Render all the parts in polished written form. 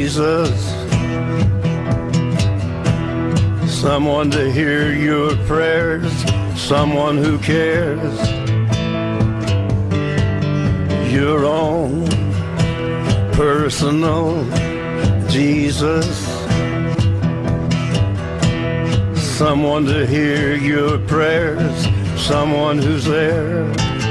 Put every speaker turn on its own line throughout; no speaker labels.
Jesus. Someone to hear your prayers, someone who cares. Your own personal Jesus. Someone to hear your prayers, someone who's there.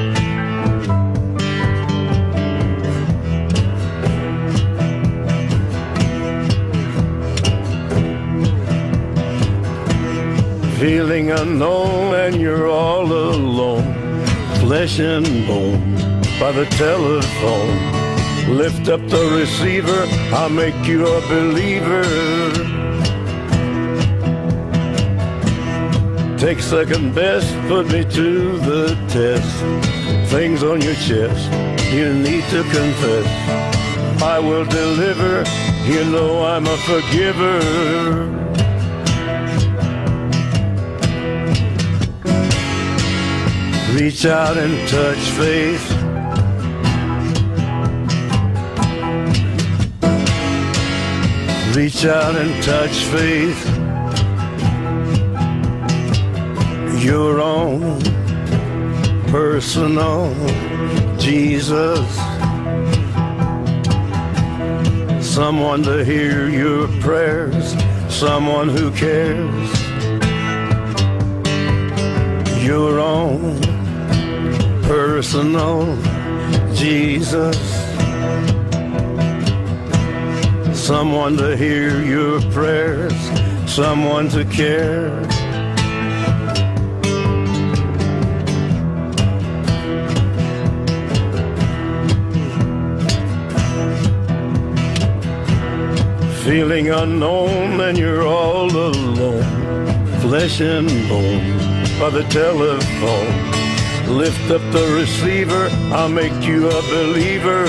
Feeling unknown and you're all alone, flesh and bone by the telephone. Lift up the receiver, I'll make you a believer. Take second best, put me to the test. Things on your chest, you need to confess. I will deliver, you know I'm a forgiver. Reach out and touch faith. Reach out and touch faith. Your own personal Jesus. Someone to hear your prayers, someone who cares. Your own personal Jesus. Someone to hear your prayers, someone to care. Feeling unknown and you're all alone, flesh and bone by the telephone. Lift up the receiver, I'll make you a believer.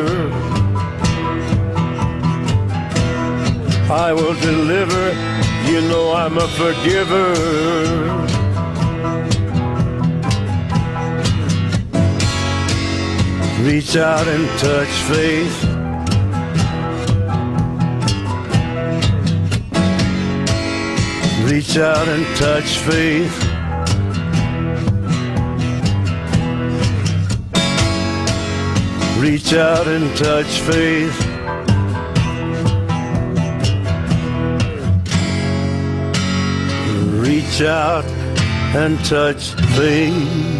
I will deliver, you know I'm a forgiver. Reach out and touch faith. Reach out and touch faith. Reach out and touch faith. Reach out and touch faith.